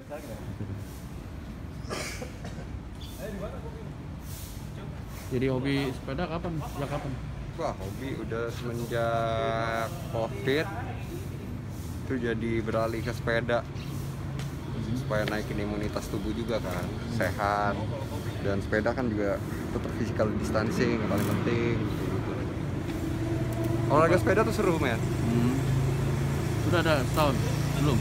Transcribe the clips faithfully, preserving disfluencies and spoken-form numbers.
Jadi hobi sepeda kapan? Sejak kapan? Wah, hobi udah semenjak COVID itu jadi beralih ke sepeda supaya naikin imunitas tubuh juga kan, sehat, dan sepeda kan juga tetap physical distancing yang paling penting gitu. Olahraga sepeda tuh seru men. Hmm. Sudah ada setahun? Belum?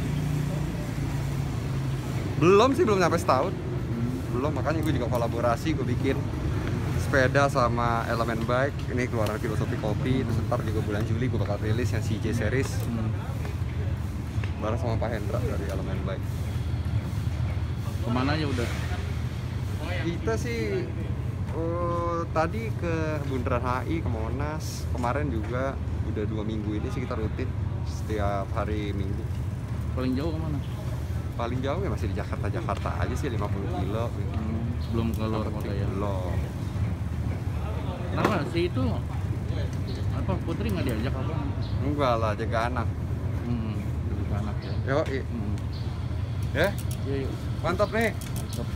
Belum sih, belum sampai setahun. Belum, makanya gue juga kolaborasi, gue bikin sepeda sama Elemen Bike. Ini keluaran Filosofi Kopi, terus ntar juga bulan Juli gue bakal rilis yang C J Series Hmm. bareng sama Pak Hendra dari Elemen Bike. Kemana aja udah? Kita sih uh, tadi ke Bundaran H I, ke Monas. Kemarin juga udah dua minggu ini sih kita rutin setiap hari Minggu. Paling jauh kemana? Paling jauh ya masih di Jakarta-Jakarta aja sih, lima puluh kilo gitu. Hmm. Belum ke luar kota ya? Belum. Kenapa sih itu? Apa Putri nggak diajak apa? Enggak lah, jaga anak. Hmm. Lebih ke anak ya? Yo, i. Hmm. Ya, Iya, yuk. mantap nih. Mantap.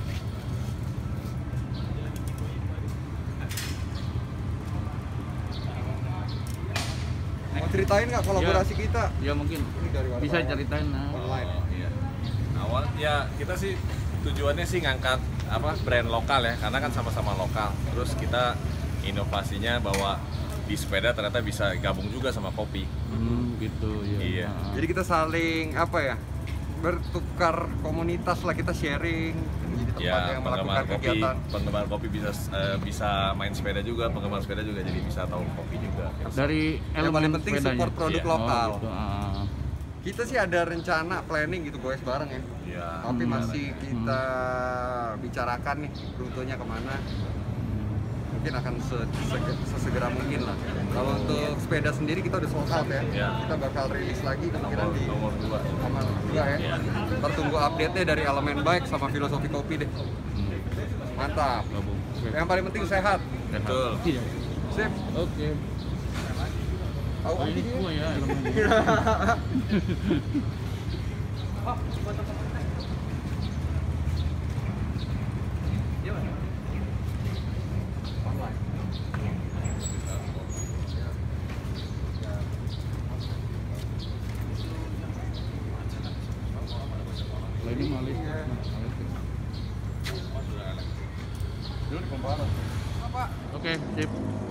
Mau ceritain nggak kolaborasi Ya. kita? Ya mungkin Ini dari wartawan bisa ceritain. Nah. online. Oh, iya. Awal ya kita sih tujuannya sih ngangkat apa brand lokal ya, karena kan sama-sama lokal. Terus kita inovasinya bahwa di sepeda ternyata bisa gabung juga sama kopi. Hmm, gitu ya. Iya. Nah. Jadi kita saling apa ya? Bertukar komunitas lah, kita sharing. Jadi tempat Ya, yang penggemar melakukan kopi, kegiatan. penggemar kopi bisa eh, bisa main sepeda juga, penggemar sepeda juga jadi bisa tahu kopi juga. Dari Yang elemen paling penting sepedanya. support produk Iya. lokal. Oh, gitu. Ah. Kita sih ada rencana planning gitu guys bareng ya. Iya. Tapi Hmm. masih kita bicarakan nih rutenya kemana. Mungkin akan se- se- sesegera mungkin lah. Kalau untuk sepeda sendiri kita udah sold out ya. Iya. Kita bakal rilis lagi kemungkinan Nomor, di nomor dua. nomor dua ya. Iya. Ntar tunggu update-nya dari Elemen Bike sama Filosofi Kopi deh. Mantap. Gabung. Oke. Yang paling penting sehat. Betul. Iya. Sip. Oke. Tahu Oh, ini gua ya elemen. Lah ini malis. Dulu di Kumparan. Oke, sip.